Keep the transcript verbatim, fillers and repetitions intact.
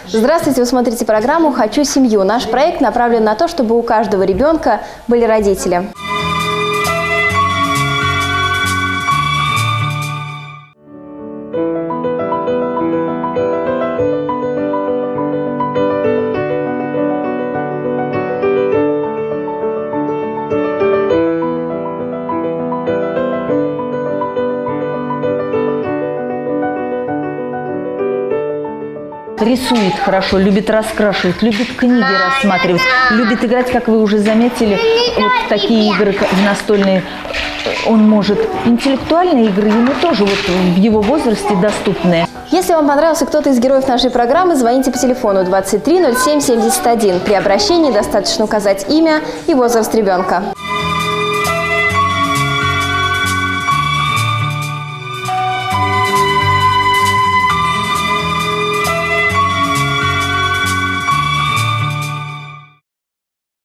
Здравствуйте, вы смотрите программу «Хочу семью». Наш проект направлен на то, чтобы у каждого ребенка были родители. Рисует хорошо, любит раскрашивать, любит книги рассматривать, любит играть, как вы уже заметили, вот такие игры как настольные. Он может. Интеллектуальные игры ему тоже вот в его возрасте доступны. Если вам понравился кто-то из героев нашей программы, звоните по телефону двадцать три ноль семь семьдесят один. При обращении достаточно указать имя и возраст ребенка.